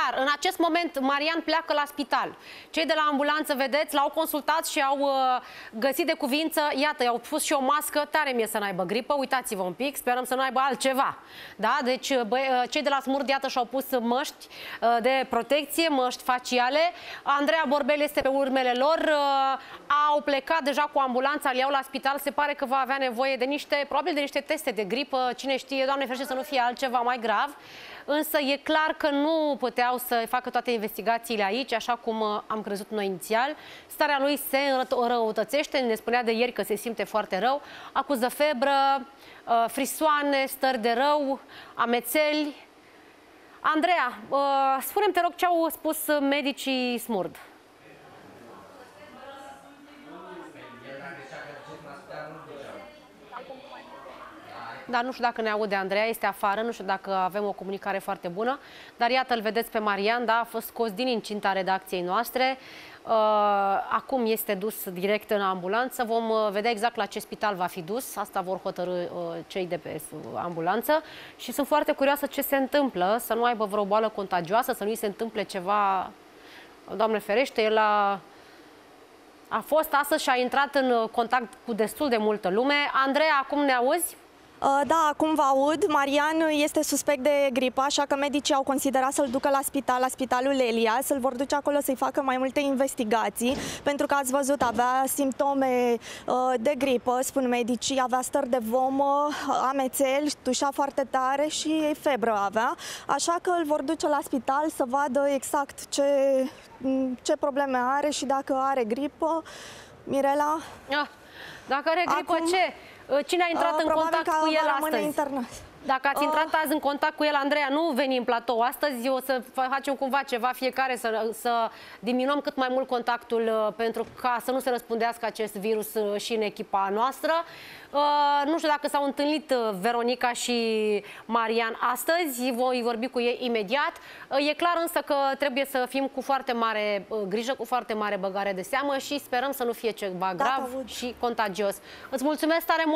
clar, în acest moment Marian pleacă la spital. Cei de la ambulanță, vedeți, l-au consultat și au găsit de cuvință, iată, i-au pus și o mască, tare mie să n-aibă gripă, uitați-vă un pic, sperăm să nu aibă altceva. Da? Deci cei de la Smurd, iată, și-au pus măști de protecție, măști faciale. Andreea Borbel este pe urmele lor, au plecat deja cu ambulanța, îl iau la spital, se pare că va avea nevoie de niște, probabil de niște teste de gripă, cine știe, Doamne ferește să nu fie altceva mai grav. Însă e clar că nu puteau să facă toate investigațiile aici, așa cum am crezut noi inițial. Starea lui se înrăutățește, ne spunea de ieri că se simte foarte rău, acuză febră, frisoane, stări de rău, amețeli. Andreea, spune-mi, te rog, ce au spus medicii Smurd? Dar nu știu dacă ne aude Andreea, este afară, nu știu dacă avem o comunicare foarte bună. Dar iată, îl vedeți pe Marian, da, a fost scos din incinta redacției noastre. Acum este dus direct în ambulanță. Vom vedea exact la ce spital va fi dus. Asta vor hotărâ cei de pe ambulanță. Și sunt foarte curioasă ce se întâmplă, să nu aibă vreo boală contagioasă, să nu îi se întâmple ceva, Doamne ferește. El a fost astăzi și a intrat în contact cu destul de multă lume. Andreea, acum ne auzi? Da, acum vă aud. Marian este suspect de gripă, așa că medicii au considerat să-l ducă la spital, la Spitalul Elias. Îl vor duce acolo să-i facă mai multe investigații, pentru că ați văzut, avea simptome de gripă, spun medicii, avea stări de vomă, amețeli, tușea foarte tare și febră avea. Așa că îl vor duce la spital să vadă exact ce probleme are și dacă are gripă. Mirela? Dacă are gripă, ce? Cine a intrat în contact cu el astăzi? Dacă ați intrat azi în contact cu el, Andreea, nu veni în platou astăzi, o să facem cumva ceva fiecare, să diminuăm cât mai mult contactul pentru ca să nu se răspundească acest virus și în echipa noastră. Nu știu dacă s-au întâlnit Veronica și Marian astăzi, voi vorbi cu ei imediat. E clar însă că trebuie să fim cu foarte mare grijă, cu foarte mare băgare de seamă și sperăm să nu fie ceva grav și contagios. Îți mulțumesc tare mult!